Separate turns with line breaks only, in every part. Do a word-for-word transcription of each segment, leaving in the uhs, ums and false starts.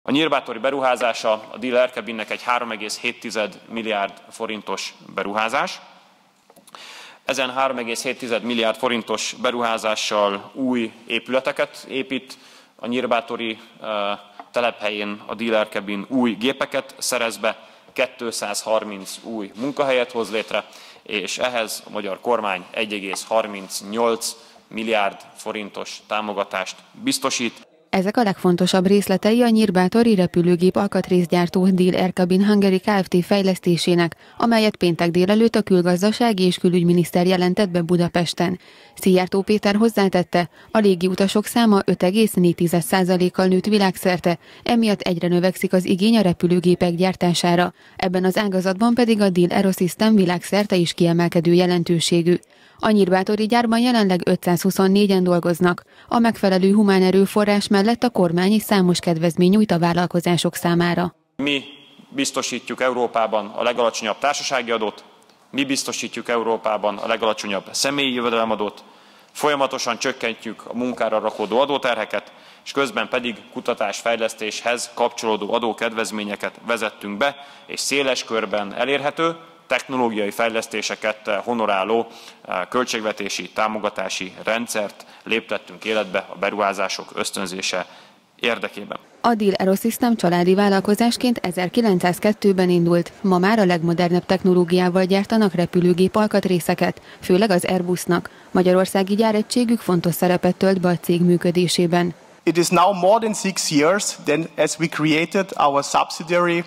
A nyírbátori beruházása a Deal Erkebinnek egy három egész hét milliárd forintos beruházás. Ezen három egész hét milliárd forintos beruházással új épületeket épít, a nyírbátori telephelyén a Deal Erkebin új gépeket szerez be, kétszázharminc új munkahelyet hoz létre, és ehhez a magyar kormány egy egész harmincnyolc milliárd forintos támogatást biztosít.
Ezek a legfontosabb részletei a nyírbátori repülőgép alkatrészgyártó Deal Erkebin Hungary Kft. Fejlesztésének, amelyet péntek délelőtt a külgazdasági és külügyminiszter jelentett be Budapesten. Szijjártó Péter hozzátette, a légiutasok száma öt egész négy százalékkal nőtt világszerte, emiatt egyre növekszik az igény a repülőgépek gyártására. Ebben az ágazatban pedig a Deal Aerosystem világszerte is kiemelkedő jelentőségű. A nyírbátori gyárban jelenleg ötszázhuszonnégyen dolgoznak. A megfelelő humán erőforrás mellett a kormány is számos kedvezmény nyújt a vállalkozások számára.
Mi biztosítjuk Európában a legalacsonyabb társasági adót, mi biztosítjuk Európában a legalacsonyabb személyi jövedelemadót, folyamatosan csökkentjük a munkára rakódó adóterheket, és közben pedig kutatásfejlesztéshez kapcsolódó adókedvezményeket vezettünk be, és széles körben elérhető, technológiai fejlesztéseket honoráló költségvetési támogatási rendszert léptettünk életbe a beruházások ösztönzése érdekében.
A Deal Aerosystem családi vállalkozásként ezerkilencszázkettőben indult, ma már a legmodernebb technológiával gyártanak repülőgép alkatrészeket, főleg az Airbusnak. Magyarországi gyáregységük fontos szerepet tölt be a cég működésében.
It is now more than six years than as we created our subsidiary.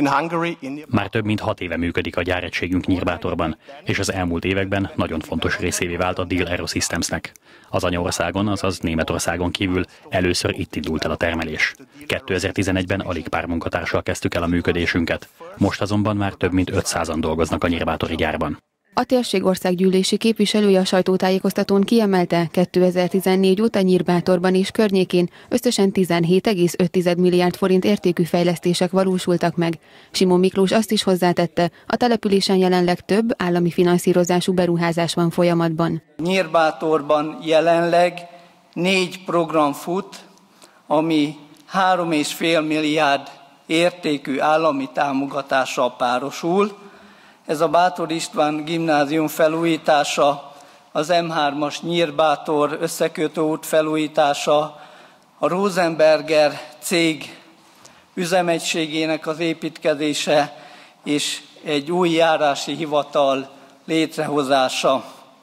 Már több mint hat éve működik a gyáregységünk Nyírbátorban, és az elmúlt években nagyon fontos részévé vált a Deal Aerosystemsnek. Az anyaországon, azaz Németországon kívül először itt indult el a termelés. kétezer-tizenegyben alig pár munkatársal kezdtük el a működésünket, most azonban már több mint ötszázan dolgoznak a nyírbátori gyárban.
A térség országgyűlési képviselője a sajtótájékoztatón kiemelte, kétezer-tizennégy óta Nyírbátorban és környékén összesen tizenhét egész öt milliárd forint értékű fejlesztések valósultak meg. Simon Miklós azt is hozzátette, a településen jelenleg több állami finanszírozású beruházás van folyamatban.
Nyírbátorban jelenleg négy program fut, ami három egész öt milliárd értékű állami támogatással párosul. Ez a Báthor István gimnázium felújítása, az M hármas Nyírbátor összekötőút felújítása, a Rosenberger cég üzemegységének az építkezése és egy új járási hivatal létrehozása.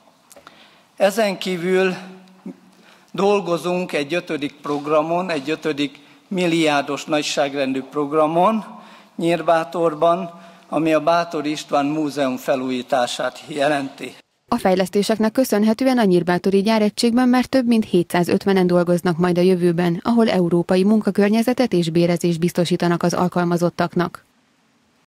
Ezen kívül dolgozunk egy ötödik programon, egy ötödik milliárdos nagyságrendű programon Nyírbátorban, ami a Báthor István Múzeum felújítását jelenti.
A fejlesztéseknek köszönhetően a nyírbátori gyáregységben már több mint hétszázötvenen dolgoznak majd a jövőben, ahol európai munkakörnyezetet és bérezést biztosítanak az alkalmazottaknak.